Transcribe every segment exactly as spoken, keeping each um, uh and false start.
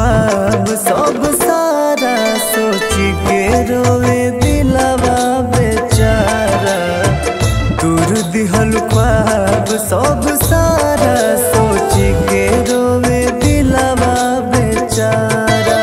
ख्वाब सब सारा सोच के रोवे दिलवा बेचारा। दूर दिहल ख्वाब सब सारा सोच के रोवे दिलवा बेचारा।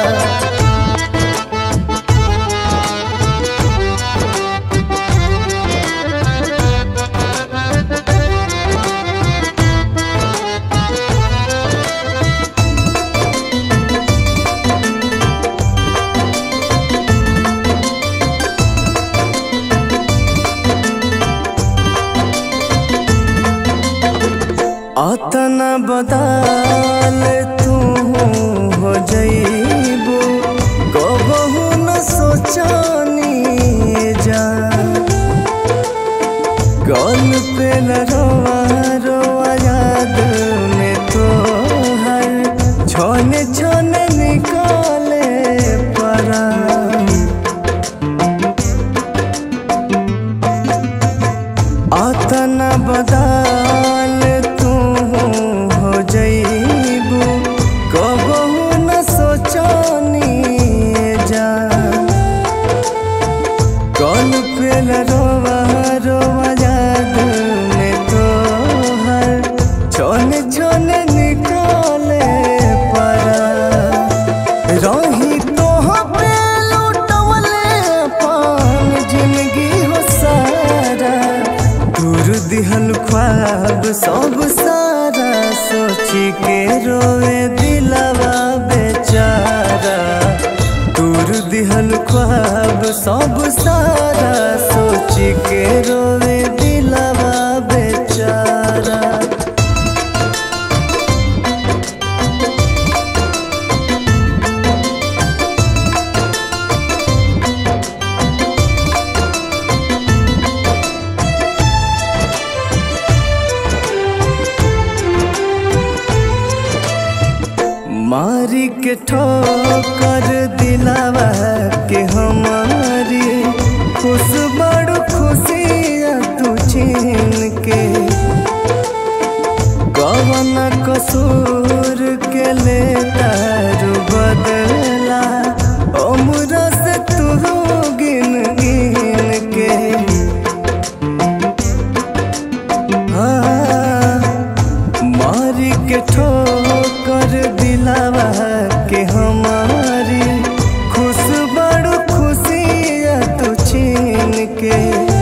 अतना बदल तू हो जइबो कबहू न सोचनी जा। गल पे न रोवा रोवा याद में तो हर छोने छोने निकाले परा। अतना बदल रोवा रोवा याद में तो हर छोने छोने निकाले परा। रही तो पे लुटवले पान जिंदगी हो सारा। दूर दिहल ख्वाब सब सारा सोच के रोवे दिलवा बेचारा। दूर दिहल ख्वाब सब सारा सोच के रोवे दिलवा बेचारा। मारी के ठोकर दिलावा के हमारी खुश बड़ खुशियाँ तू छीन के। कवन कसूर के लेता रू बदला उम्र से तू गिन गिन के। हाँ मारी के ठोकर दिलावा के हमारी खुश बड़ खुशियाँ तू छीन के।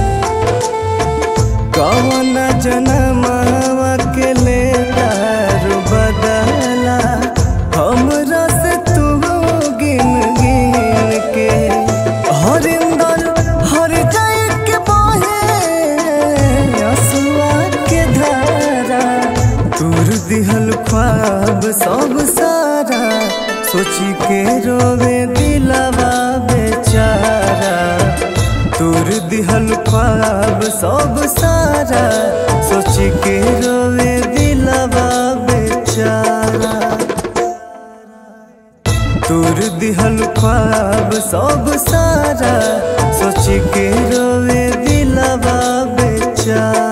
कवन जनमावा के लेता रू बदला हमरा से तू गिन गिन के। हरिंदर हर जाए के बहे असुआ के धारा। दूर दिहल ख्वाब सब सारा सोच के रोवे दिलवा बेचारा। दूर दिहल ख्वाब सब सारा सोच के रोवे दिलवा बेचारा। दूर दिहल ख्वाब सब सारा सोच के रोवे दिलवा बेचारा।